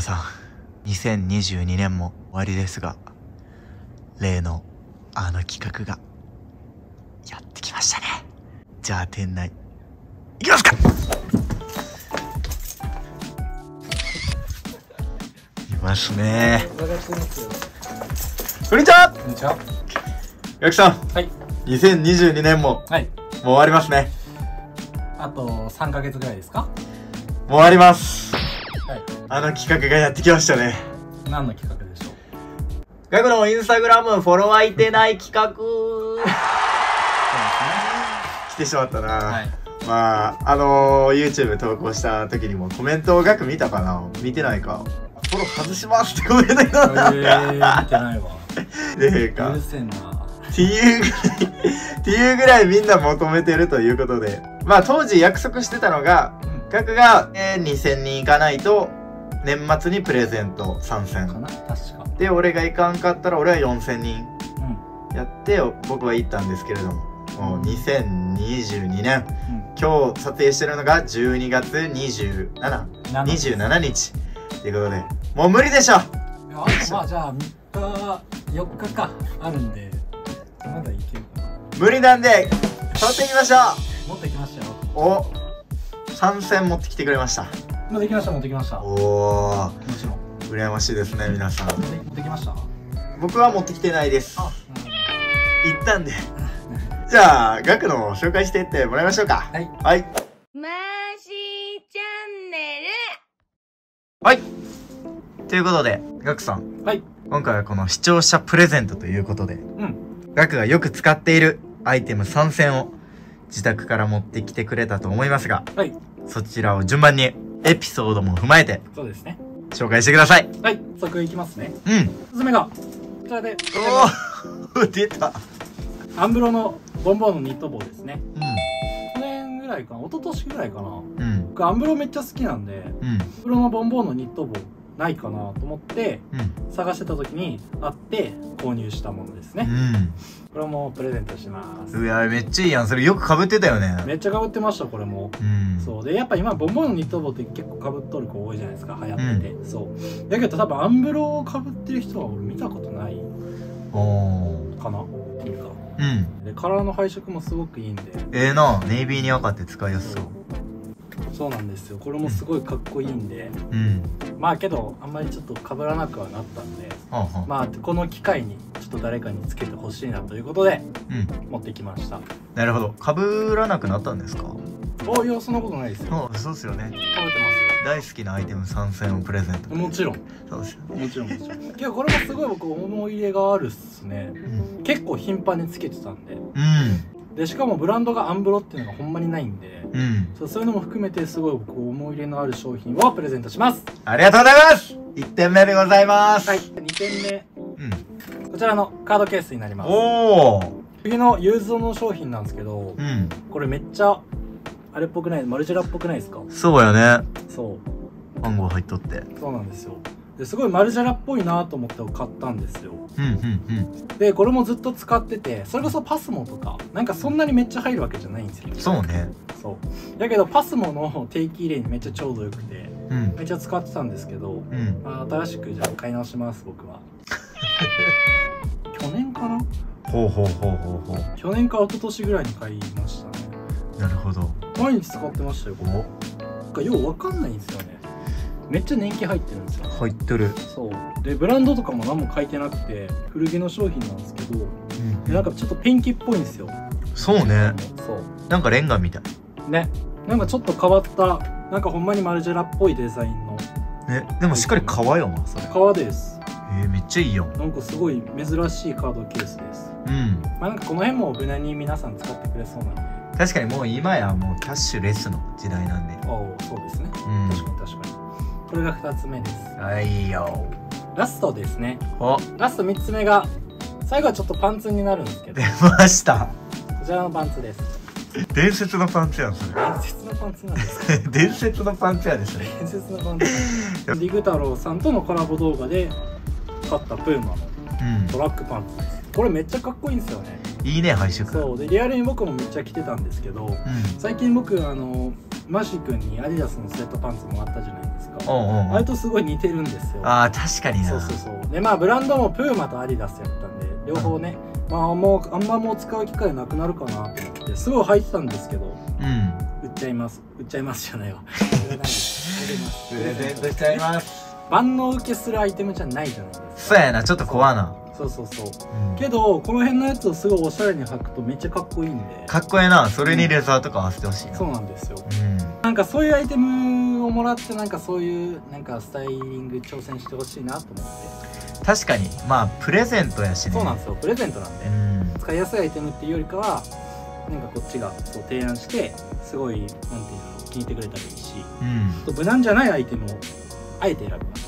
さん、2022年も終わりですが、例のあの企画がやってきましたね。じゃあ店内行きますか。いますね。こんにちは。 こんにちは。 ガクさん、 はい。 2022年もはい。 もう終わりますね。 あと3ヶ月ぐらいですか？ もう終わります。 はい。 あの企画がやってきましたね。 何の企画でしょう？ ガクのインスタグラムフォロワーいてない企画来てしまったな。 はい。 まあYouTube 投稿した時にもコメントをガク見たかな、見てないか。フォロー外しますってコメントが見てないわ。 でか許せんな。 っていうぐらいみんな求めてるということで、まあ当時約束してたのが、ガクが、2000人いかないと年末にプレゼント参戦かな、確か。 で、俺がいかんかったら俺は4000人うん。 やって僕は行ったんですけれども、もう2022年、 うん。 今日撮影してるのが12月27日ということで、もう無理でしょ。 いや、まあじゃあ3日4日かあるんで、まだいけるかな。 無理なんで撮っていきましょ持ってきましたよ。 う。お、参戦持ってきてくれました。 持ってきました、持ってきました。もおー、 ちろん。 羨ましいですね皆さん。 持ってきました。 僕は持ってきてないです。 あ、 行ったんで。じゃあガクの紹介していってもらいましょうか。 はい。 はい。 マーシーチャンネル。 はい。ということでガクさん、 はい。 今回はこの視聴者プレゼントということで、 うん。 ガクがよく使っているアイテム3選を自宅から持ってきてくれたと思いますが、 はい。 そちらを順番にエピソードも踏まえてそうですね。 紹介してください。 はい。早速いきますね。 うん。 おすすめが、こちらで、 おー出た。 アンブロのボンボンのニット帽ですね。 う去年ぐらいかな、一昨年ぐらいかな。 ん。うん。 僕アンブロめっちゃ好きなんで、 うん。 アンブロのボンボンのニット帽ないかなと思ってうん。 探してた時にあって購入したものですね。これもプレゼントしまうす。 ん。いや、めっちゃいいやん。それよく被ってたよね。 めっちゃ被ってました、これも。 うん。 そうで、やっぱ今ボンボンのニット帽って結構被っとる子多いじゃないですか、流行ってて。そうだけど多分アンブロを被ってる人は俺見たことないおー。 かなっていうか。 うん。 でカラーの配色もすごくいいんで、 な、ネイビーに赤って使いやすそう。 そうなんですよ。これもすごいかっこいいんで、 うん。 まあけどあんまりちょっと被らなくはなったんで、 はあはあ。 まあこの機会にちょっと誰かにつけてほしいなということでうん。 持ってきました。 なるほど。被らなくなったんですか？ おいや、そんなことないですよ。 そうですよね。 被ってま大好きなアイテム参戦をプレゼント。 すよ。もちろん。 そうですよね。 もちろんもちろん。いや、これもすごい僕思い入れがあるっすね。 うん。 結構頻繁につけてたんで。 うん。 で、しかもブランドがアンブロっていうのがほんまにないんで、 うん。 そういうのも含めてすごい僕思い入れのある商品をプレゼントします。 ありがとうございます。1点目でございます。 はい。2点目。 うん。 こちらのカードケースになります。 おー。 次のユーズドの商品なんですけど、 うん。 これめっちゃ、あれっぽくない、マルジェラっぽくないですか？ そうよね。 そう。 番号入っとって。 そうなんですよ。ですごいマルジェラっぽいなと思って買ったんですよ。 うんうんでこれもずっと使ってて、それこそパスモとかなんかそんなにめっちゃ入るわけじゃないんですよ。 うん。そうね。 そうだけどパスモの定期入れにめっちゃちょうどよくてうん。 めっちゃ使ってたんですけど、 うん。 新しくじゃあ買い直します僕は。去年かな、 ほうほうほうほうほう。 去年か一昨年ぐらいに買いましたね。 なるほど。 毎日使ってましたよ。これなんかようわかんないんですよね。めっちゃ年季入ってるんですよ。 入っとる。 そうでブランドとかも何も書いてなくて古着の商品なんですけど、 うんでなんかちょっとペンキっぽいんですよ。 そうね。 そうなんかレンガみたい。 ね、なんかちょっと変わったなんかほんまにマルジェラっぽいデザインのね、でもしっかり革よな、それ。 革です。 めっちゃいいよ。 なんかすごい珍しいカードケースです。 うん。 まあなんかこの辺も無難に皆さん使ってくれそうなんで。 確かにもう今やもうキャッシュレスの時代なんで。 ああ、そうですね。 うん。 確かに確かに。これが2つ目です。 はいよ。 ラストですね。 お、 ラスト3つ目が最後はちょっとパンツになるんですけど、 出ました。 こちらのパンツです。 伝説のパンツやん、それ。 伝説のパンツなんですか？ 伝説のパンツやでしょ。 伝説のパンツ。リグ太郎さんとのコラボ動画で買ったプーマのうん。 トラックパンツです。これめっちゃかっこいいんですよね。 いいね配色。 そうでリアルに僕もめっちゃ着てたんですけど、最近僕マシ君にアディダスのスウェットパンツもらったじゃないですか。あれとすごい似てるんですよ。 ああ確かにな。 そうそうそう。でまあブランドもプーマとアディダスやったんで両方ね、まあもうあんまもう使う機会なくなるかなと思ってすごい履いてたんですけど、売っちゃいますじゃないわ。売らないです。 プレゼントしちゃいます。 万能受けするアイテムじゃないじゃないですか。 そうやな、ちょっと怖な。 そうそうそう、けどこの辺のやつをすごいおしゃれに履くとめっちゃかっこいいんで。 かっこええな。それにレザーとか合わせてほしいな。 そうなんですよ。なんかそういうアイテムをもらってなんかそういうなんかスタイリング挑戦してほしいなと思って。 確かにまあプレゼントやしね。 そうなんですよ、プレゼントなんで、使いやすいアイテムっていうよりかはなんかこっちがそう提案してすごいなんていうの気に入ってくれたらいいし、無難じゃないアイテムをあえて選びました。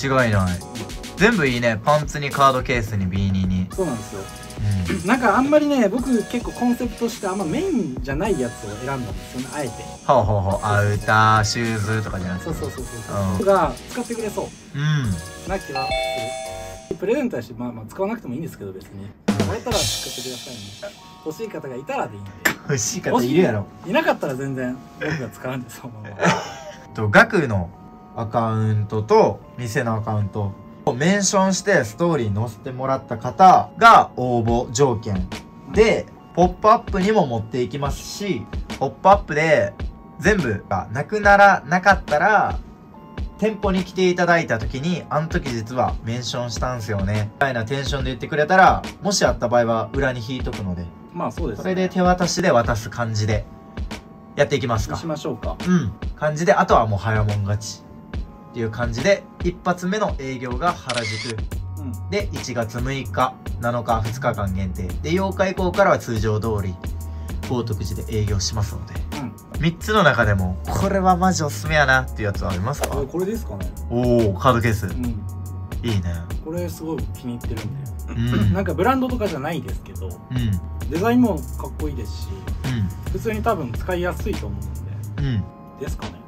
間違いない。全部いいね。パンツにカードケースにビーニーに。 そうなんですよ。なんかあんまりね、僕結構コンセプトとしてあんまメインじゃないやつを選んだんですよね、あえて。 ほうほうほう。アウターシューズとかじゃなくて。 そうそうそうそう。が使ってくれそうな気はする。プレゼントやし、まあ使わなくてもいいんですけど別に。もらえたら使ってくださいね。欲しい方がいたらでいいんで。 欲しい方いるやろ。 いなかったら全然僕が使うんでそのまま。 ガクのアカウントと店のアカウントをメンションしてストーリーに載せてもらった方が応募条件で、ポップアップにも持っていきますし、ポップアップで全部がなくならなかったら、店舗に来ていただいた時に、あの時実はメンションしたんすよねみたいなテンションで言ってくれたら、もしあった場合は裏に引いとくので、 まあそうですね。 それで手渡しで渡す感じでやっていきますか。 しましょうか。 感じで、あとはもう早もん勝ちっていう感じで、一発目の営業が原宿、で1月6日7日2日間限定で、8日以降からは通常通り豪徳寺で営業しますので、3つの中でもこれはマジおすすめやなっていうやつはありますか？ これですかね。 おお、カードケース、いいね。これすごい気に入ってるんで、なんかブランドとかじゃないですけど、デザインもかっこいいですし、普通に多分使いやすいと思うんで、ですかね。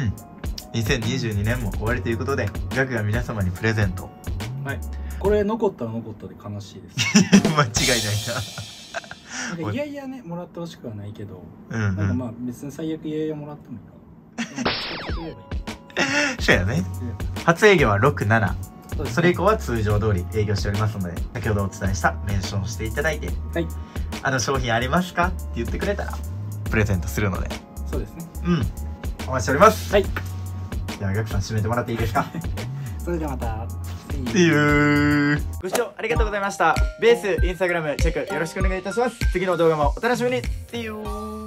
2022年も終わりということで、ガクが皆様にプレゼント。 はい。これ残ったら残ったで悲しいです。 間違いないな。 いやいやね、もらってほしくはないけど、なんかまあ別に最悪いやいやもらってもいいから。使ってくれればいい。 そうやね。初営業は6、7。それ以降は通常通り営業しておりますので、先ほどお伝えしたメンションしていただいて、商品ありますかって言ってくれたらプレゼントするので。 そうですね。 お待ちしております。 はい。 ではガクさん締めてもらっていいですか？ それではまた。 See you。ご視聴ありがとうございました。ベース、インスタグラムチェックよろしくお願いいたします。次の動画もお楽しみに。See you。